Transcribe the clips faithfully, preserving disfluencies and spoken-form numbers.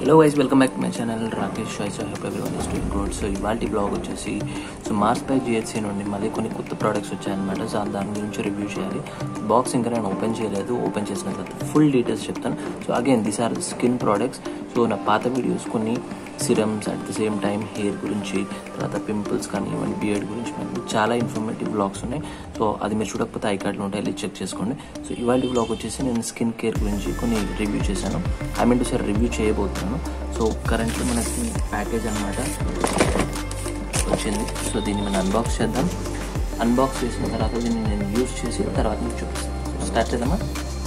Hello guys, welcome back to my channel Rakesh Shai. So hope everyone is doing good. So ఇవాల్టి blog వచ్చేసి so Mars by GHC నుండి మళ్ళీ కొన్ని కొత్త products వచ్చాయన్నమాట. సో దాని గురించి రివ్యూ చేయాలి. బాక్స్ ఇంకా నేను ఓపెన్ చేయలేదు. ఓపెన్ చేసిన తర్వాత ఫుల్ డీటెయిల్స్ చెప్తాను. So again these are skin products. So నా పాత వీడియోస్ కొన్ని serums at the same time hair గురించి, తర్వాత పింపుల్స్ కానీ ఈవెన్ బియర్డ్ గురించి మనకి చాలా ఇన్ఫర్మేటివ్ బ్లాగ్స్ ఉన్నాయి. సో అది మీరు చూడకపోతే ఐ కార్డ్లో ఉంటాయి, వెళ్ళి చెక్ చేసుకోండి. సో ఇవాళ బ్లాగ్ వచ్చేసి నేను స్కిన్ కేర్ గురించి కొన్ని రివ్యూ చేశాను. ఐ మీన్ టు సార్ రివ్యూ చేయబోతున్నాను. సో కరెంట్లీ మనకి ప్యాకేజ్ అనమాట వచ్చింది. సో దీన్ని మనం అన్బాక్స్ చేద్దాం. అన్బాక్స్ చేసిన తర్వాత దీన్ని నేను యూజ్ చేసి తర్వాత మీకు చూపిస్తాను. సో స్టార్ట్ చేద్దామా?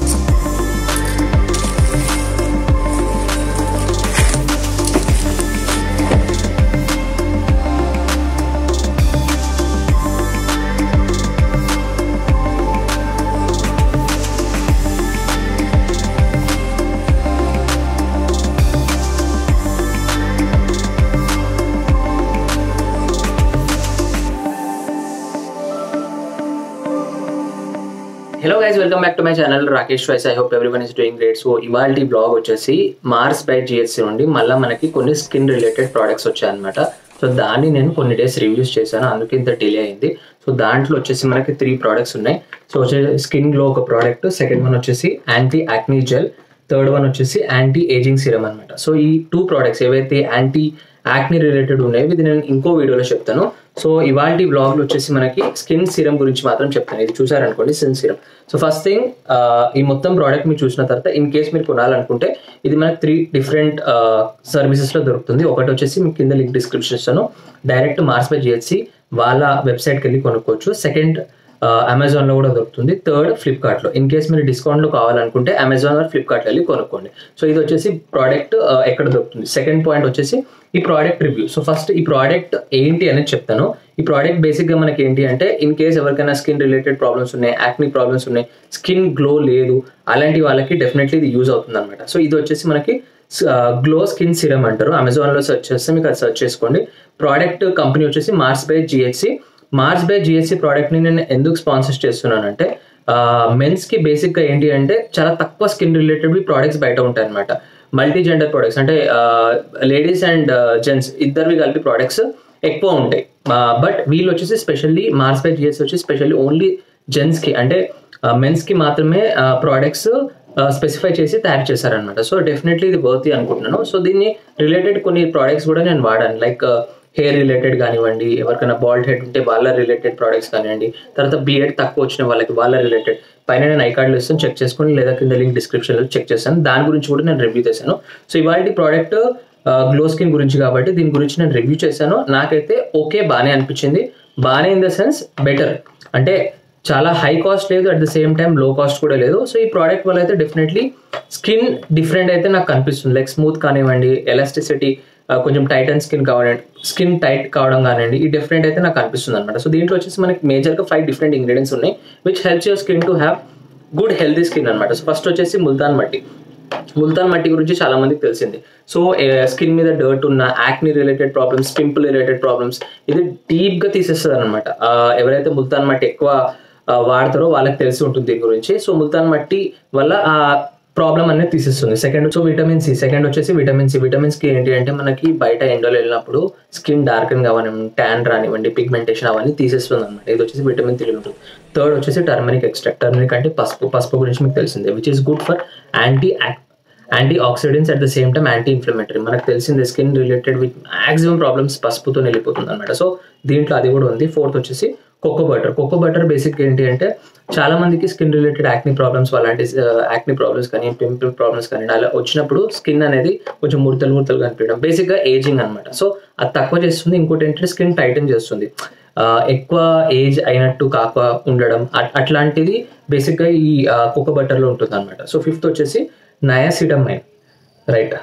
Hello guys, welcome back to my channel Rakesh వైస్. I hope everyone is doing great. So ఇవాల్టి బ్లాగ్ వచ్చేసి మార్స్ బై జిహెచ్సి నుండి మళ్ళీ మనకి కొన్ని స్కిన్ రిలేటెడ్ ప్రోడక్ట్స్ వచ్చాయన్నమాట. సో దాన్ని నేను కొన్ని డేస్ రివ్యూస్ చేశాను, అందుకే ఇంత డిలే అయింది. సో దాంట్లో వచ్చేసి మనకి త్రీ ప్రోడక్ట్స్ ఉన్నాయి. సో వచ్చేసి స్కిన్ గ్లో ఒక ప్రోడక్ట్, సెకండ్ వన్ వచ్చేసి anti acne gel, third one వచ్చేసి యాంటీ ఏజింగ్ సిరమ్ అనమాట. సో ఈ టూ ప్రోడక్ట్స్ ఏవైతే యాంటీ యాక్నీ రిలేటెడ్ ఉన్నాయి ఇది నేను ఇంకో వీడియోలో చెప్తాను. సో ఇవాల్టి బ్లాగ్లో వచ్చేసి మనకి స్కిన్ సిరమ్ గురించి మాత్రం చెప్తాను. ఇది చూసారనుకోండి, skin serum. So first thing, ఈ మొత్తం ప్రోడక్ట్ మీరు చూసిన తర్వాత ఇన్ కేస్ మీరు కొనాలనుకుంటే ఇది మనకి త్రీ డిఫరెంట్ సర్వీసెస్లో దొరుకుతుంది. ఒకటి వచ్చేసి మీకు కింద లింక్ డిస్క్రిప్షన్ ఇస్తాను, డైరెక్ట్ మార్స్ బై జిహెచ్సి వాళ్ళ వెబ్సైట్కి వెళ్ళి కొనుక్కోవచ్చు. సెకండ్ అమెజాన్లో కూడా దొరుకుతుంది. థర్డ్ ఫ్లిప్కార్ట్లో. ఇన్ కేస్ మీరు డిస్కౌంట్లో కావాలనుకుంటే అమెజాన్ ఆర్ ఫ్లిప్కార్ట్లో వెళ్ళి కొనుక్కోండి. సో ఇది వచ్చేసి ప్రోడక్ట్ ఎక్కడ దొరుకుతుంది. సెకండ్ పాయింట్ వచ్చేసి ఈ ప్రోడక్ట్ రివ్యూ. సో ఫస్ట్ ఈ ప్రోడక్ట్ ఏంటి అనేది చెప్తాను. ఈ ప్రోడక్ట్ బేసిక్గా మనకి ఏంటి అంటే, ఇన్ కేస్ ఎవరికైనా స్కిన్ రిలేటెడ్ ప్రాబ్లమ్స్ ఉన్నాయి, యాక్నీ ప్రాబ్లమ్స్ ఉన్నాయి, స్కిన్ గ్లో లేదు, అలాంటి వాళ్ళకి డెఫినెట్లీ ఇది యూజ్ అవుతుంది అనమాట. సో ఇది వచ్చేసి మనకి గ్లో స్కిన్ సిరమ్ అంటారు. అమెజాన్లో సెర్చ్ చేస్తే మీకు అది సెర్చ్ చేసుకోండి. ప్రోడక్ట్ కంపెనీ వచ్చేసి Mars by GHC. Mars by GHC ప్రోడక్ట్ని నేను ఎందుకు స్పాన్సర్ చేస్తున్నానంటే, మెన్స్కి బేసిక్గా ఏంటి అంటే చాలా తక్కువ స్కిన్ రిలేటెడ్ ప్రోడక్ట్స్ బయట ఉంటాయి అనమాట. మల్టీ జెండర్ ప్రోడక్ట్స్ అంటే లేడీస్ అండ్ జెంట్స్ ఇద్దరివి కలిపి ప్రోడక్ట్స్ ఎక్కువ ఉంటాయి. బట్ వీళ్ళు వచ్చేసి స్పెషల్లీ మార్స్ బై జిహెచ్సి వచ్చి స్పెషల్లీ ఓన్లీ జెంట్స్కి అంటే మెన్స్కి మాత్రమే ప్రోడక్ట్స్ స్పెసిఫై చేసి తయారు చేశారనమాట. సో డెఫినెట్లీ ఇది వర్తీ అనుకుంటున్నాను. సో దీన్ని రిలేటెడ్ కొన్ని ప్రోడక్ట్స్ కూడా నేను వాడాను, లైక్ హెయిర్ రిలేటెడ్ కానివ్వండి, ఎవరికైనా బాల్డ్ హెడ్ ఉంటే వాళ్ళ రిలేటెడ్ ప్రోడక్ట్స్ కానివ్వండి, తర్వాత బియర్డ్ తక్కువ వచ్చిన వాళ్ళకి వాళ్ళ రిలేటెడ్. పైన నేను ఐ కార్డులు ఇస్తాను, చెక్ చేసుకోండి, లేదా కింద లింక్ డిస్క్రిప్షన్లో చెక్ చేస్తాను. దాని గురించి కూడా నేను రివ్యూ చేశాను. సో ఇవాళ ప్రోడక్ట్ గ్లో స్కిన్ గురించి కాబట్టి దీని గురించి నేను రివ్యూ చేశాను. నాకైతే ఓకే, బాగానే అనిపించింది. బాగానే ఇన్ ద సెన్స్ బెటర్, అంటే చాలా హై కాస్ట్ లేదు, అట్ ద సేమ్ టైం లో కాస్ట్ కూడా లేదు. సో ఈ ప్రోడక్ట్ వల్ల అయితే డెఫినెట్లీ స్కిన్ డిఫరెంట్ అయితే నాకు కనిపిస్తుంది. లైక్ స్మూత్ కానివ్వండి, ఎలాస్టిసిటీ, కొంచెం టైట్ అండ్ స్కిన్ కావాలండి, స్కిన్ టైట్ కావడం కానివ్వండి, ఈ డిఫరెంట్ అయితే నాకు అనిపిస్తుంది అనమాట. సో దీంట్లో వచ్చేసి మనకి మేజర్గా ఫైవ్ డిఫరెంట్ ఇంగ్రీడియంట్స్ ఉన్నాయి which helps your skin to have good healthy skin అనమాట. సో ఫస్ట్ వచ్చేసి ముల్తాన్ మట్టి. ముల్తాన్ మట్టి గురించి చాలా మందికి తెలిసింది. సో స్కిన్ మీద డర్ట్ ఉన్న, acne related problems, pimple related problems ఇది డీప్గా తీసేస్తుంది అనమాట. ఎవరైతే ముల్తాన్ మట్టి ఎక్కువ వాడతారో వాళ్ళకి తెలిసి ఉంటుంది దీని గురించి. సో ముల్తాన్ మట్టి వల్ల ఆ ప్రాబ్లం అనేది తీసేస్తుంది. Second so vitamin C. Second వచ్చేసి విటమిన్ సి. విటమిన్స్ కి ఏంటి అంటే మనకి బయట ఎండలో వెళ్ళినప్పుడు స్కిన్ డార్కెన్ కావనివ్వండి, ట్యాన్ రానివ్వండి, పిగ్మెంటేషన్ అవన్నీ తీసేస్తుంది అనమాట. ఇది వచ్చేసి విటమిన్ త్రీ ఉంటుంది. థర్డ్ వచ్చేసి టర్మరిక్ ఎక్స్ట్రాక్ట్. టర్మరిక్ అంటే పసుపు. పసుపు గురించి మీకు తెలిసిందే, which is good for anti antioxidants at the same time anti inflammatory. మనకు తెలిసిందే skin related with maximum problems పసుపుతో వెళ్ళిపోతుంది అనమాట. సో దీంట్లో అది కూడా ఉంది. ఫోర్త్ వచ్చేసి cocoa butter. Cocoa butter basic ఏంటి అంటే చాలా మందికి స్కిన్ రిలేటెడ్ యాక్నీ ప్రాబ్లమ్స్, అలాంటి యాక్నీ ప్రాబ్లమ్స్ కానీ పింపుల్ ప్రాబ్లమ్స్ కానీ అలా వచ్చినప్పుడు స్కిన్ అనేది కొంచెం ముడతలు ముడతలు కనిపించడం, బేసిక్గా ఏజింగ్ అనమాట. సో అది తక్కువ చేస్తుంది. ఇంకోటి ఏంటంటే స్కిన్ టైటన్ చేస్తుంది, ఎక్కువ ఏజ్ అయినట్టు కాక ఉండడం, అట్లాంటిది బేసిక్గా ఈ కోకో బటర్లో ఉంటుంది అనమాట. సో ఫిఫ్త్ వచ్చేసి నయాసిడమైడ్, రైట్.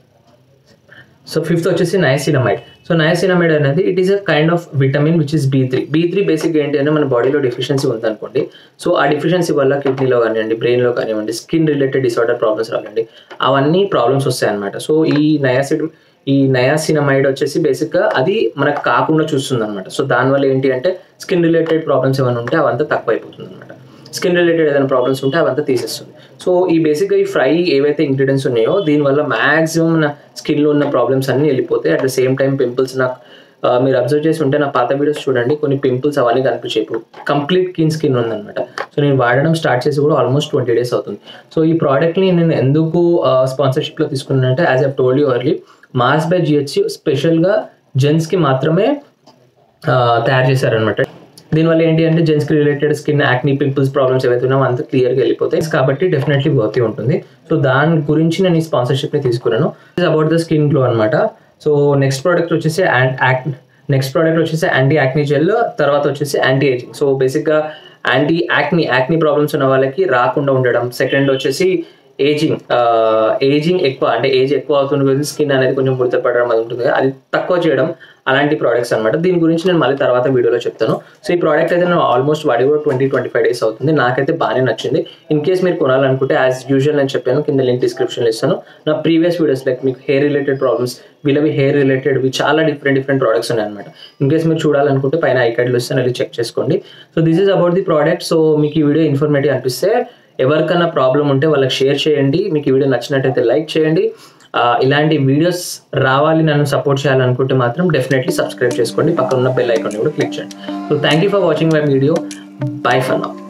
సో ఫిఫ్త్ వచ్చేసి నయాసినమైడ్. సో నయాసినమైడ్ అనేది it is a kind of vitamin which is B three. B three basic ఏంటి అంటే మన బాడీలో డెఫిషియన్సీ ఉందనుకోండి. సో ఆ డెఫిషియన్సీ వల్ల కిడ్నీలో కానివ్వండి, బ్రెయిన్లో కానివ్వండి, స్కిన్ రిలేటెడ్ డిసార్డర్ ప్రాబ్లమ్స్ రావండి, అవన్నీ ప్రాబ్లమ్స్ వస్తాయి అనమాట. సో ఈ నయాసిడ్ ఈ నయాసినమైడ్ వచ్చేసి బేసిక్గా అది మనకు కాకుండా చూస్తుంది అనమాట. సో దానివల్ల ఏంటి అంటే స్కిన్ రిలేటెడ్ ప్రాబ్లమ్స్ ఏమైనా ఉంటే అవంతా తక్కువ అయిపోతుంది అనమాట. స్కిన్ రిలేటెడ్ ఏదైనా ప్రాబ్లమ్స్ ఉంటే అవంతా తీసేస్తుంది. సో ఈ బేసిక్గా ఈ ఫ్రై ఏవైతే ఇంగ్రీడియంట్స్ ఉన్నాయో దీనివల్ల మ్యాక్సిమం నా స్కిన్లో ఉన్న ప్రాబ్లమ్స్ అన్నీ వెళ్ళిపోతాయి. At the same time pimples నాకు మీరు అబ్జర్వ్ చేసి ఉంటే నా పాత వీడియోస్ చూడండి, కొన్ని పింపుల్స్ అవన్నీ కనిపించాయి. ఇప్పుడు కంప్లీట్ క్లీన్ స్కిన్ ఉందన్నమాట. సో నేను వాడడం స్టార్ట్ చేసి కూడా ఆల్మోస్ట్ ట్వంటీ డేస్ అవుతుంది. సో ఈ ప్రోడక్ట్ని నేను ఎందుకు స్పాన్సర్షిప్లో తీసుకున్నానంటే, as I told you early, Mars by GHC స్పెషల్గా జెంట్స్కి మాత్రమే తయారు చేశారనమాట. దీనివల్ల ఏంటి అంటే జెంట్స్కి related skin acne pimples problems ఏవైతే ఉన్నాయో అంతా క్లియర్గా వెళ్ళిపోతాయి కాబట్టి డెఫినెట్లీ వర్తీ ఉంటుంది. సో దాని గురించి నేను ఈ స్పాన్సర్షిప్ని తీసుకున్నాను. It's about the skin glow అనమాట. సో నెక్స్ట్ ప్రోడక్ట్ వచ్చేసి నెక్స్ట్ ప్రోడక్ట్ వచ్చేసి యాంటీ యాక్నీ జెల్, తర్వాత వచ్చేసి యాంటీ ఏజింగ్. సో బేసిక్గా యాంటీ యాక్నీ యాక్నీ ప్రాబ్లమ్స్ ఉన్న వాళ్ళకి రాకుండా ఉండడం. సెకండ్ వచ్చేసి ఏజింగ్ ఏజింగ్ ఎక్కువ అంటే ఏజ్ ఎక్కువ అవుతుంది కదా, స్కిన్ అనేది కొంచెం ముడత పడడం అది ఉంటుంది, అది తక్కువ చేయడం, అలాంటి ప్రోడక్ట్స్ అనమాట. దీని గురించి నేను మళ్ళీ తర్వాత వీడియోలో చెప్తాను. సో ఈ ప్రోడక్ట్ అయితే నేను ఆల్మోస్ట్ వాడి కూడా ట్వంటీ ట్వంటీ ఫైవ్ డేస్ అవుతుంది. నాకైతే బాగానే నచ్చింది. ఇన్ కేస్ మీరు కొనాలనుకుంటే యాజ్ యూజువల్ నేను చెప్పాను, కింద లింక్ డిస్క్రిప్షన్లో ఇస్తాను. నా ప్రీవియస్ వీడియోస్ లైక్ మీకు హెయిర్ రిలేటెడ్ ప్రాబ్లమ్స్, వీళ్ళవి హెయిర్ రిలేటెడ్వి చాలా డిఫరెంట్ డిఫరెంట్ ప్రోడక్ట్స్ ఉన్నాయన్నమాట. ఇన్ కేస్ మీరు చూడాలనుకుంటే పైన ఐ కార్డ్లో ఇస్తాను, అది చెక్ చేసుకోండి. So this is about the product. So మీకు ఈ వీడియో ఇన్ఫర్మేటివ్ అనిపిస్తే ఎవరికైనా ప్రాబ్లం ఉంటే వాళ్ళకి షేర్ చేయండి. మీకు ఈ వీడియో నచ్చినట్టయితే లైక్ చేయండి. ఇలాంటి వీడియోస్ రావాలి, నన్ను సపోర్ట్ చేయాలనుకుంటే మాత్రం డెఫినెట్లీ సబ్స్క్రైబ్ చేసుకోండి. పక్కన ఉన్న బెల్ ఐకాన్ కూడా క్లిక్ చేయండి. So thank you for watching my video. Bye for now.